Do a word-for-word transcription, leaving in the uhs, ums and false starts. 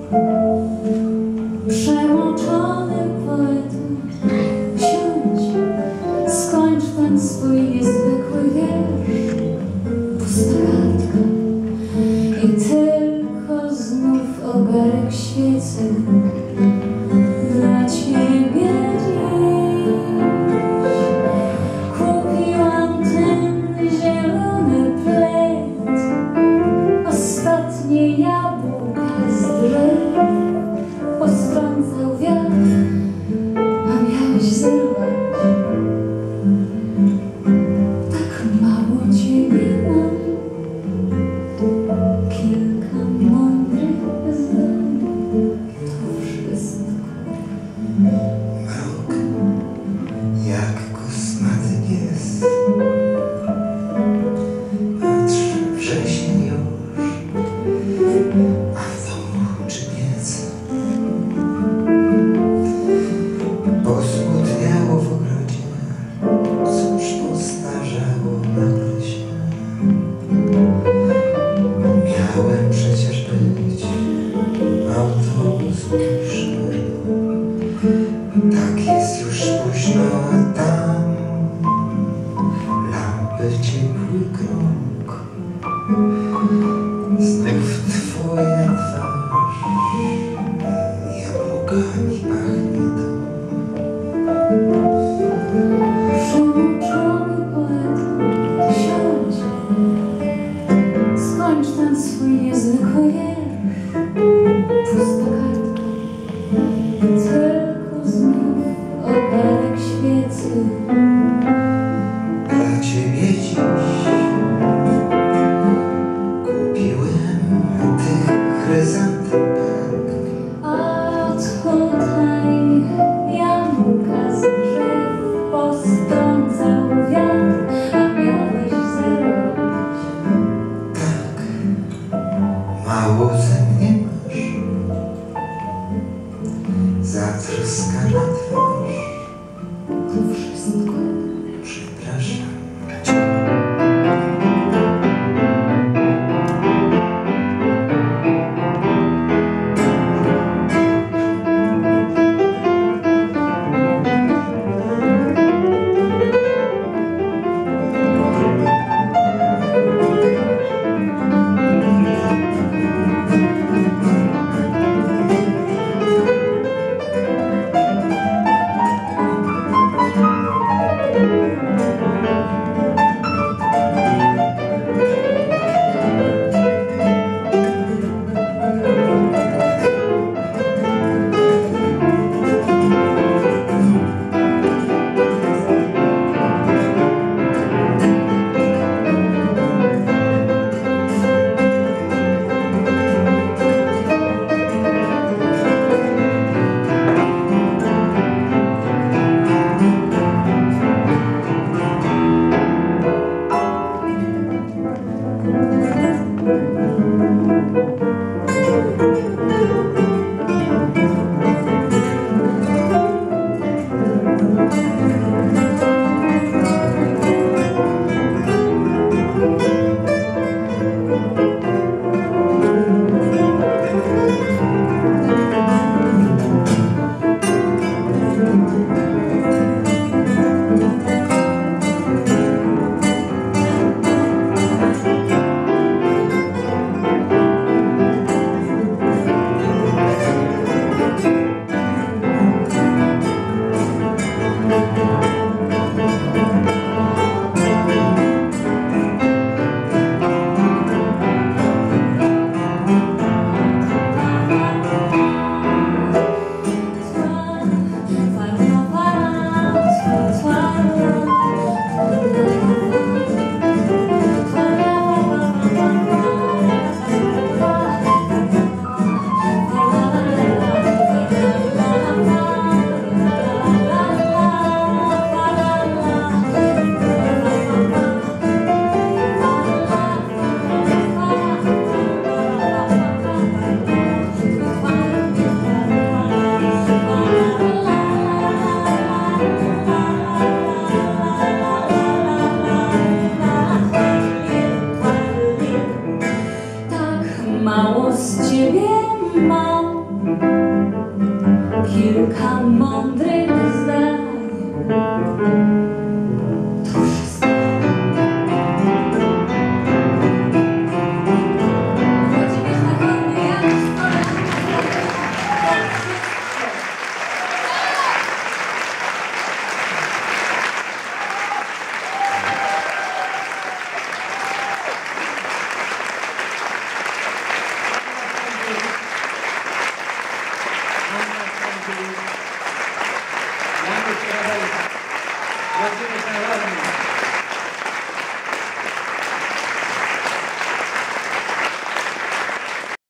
Przemoczony poeto, siądź, skończ ten swój niezwykły wiersz. Pusta kartka i tylko znów ogarek świecy dla ciebie dziś. Kupiłam ten zielony pled, ostatnie jabłka z drzew postrącał wiatr, a miałeś zerwać. Tak mało ciebie mam, kilka mądrych zdań, to wszystko. Mrok, jak kosmaty pies, patrz, wrzesień już, a w domu czy piec. Posmutniało w ogrodzie, cóż postarzało nagle się. Miałem przecież być, autobus przyszły. Tak jest już późno, a tam lampy, ciepły krąg. Znów twoja twarz, jabłkami pachnie dom. Przemoczony poeto, siądź, skończ ten swój niezwykły wiersz. Pusta kartka, tylko znów ogarek świecy Dla ciebie dziś kupiłem tych chryzantem park. a tutaj jabłka z drzew postrącał wiatr, a miałeś zerować. Tak, mało ze mnie masz, zatroskana twarz. To wszystko. Przepraszam. Mało z ciebie mam. kilka mądrych zdań. To wszystko. Wchodzimy na konny jak Janusz Kowalski. Włodzimierz Nawrocki.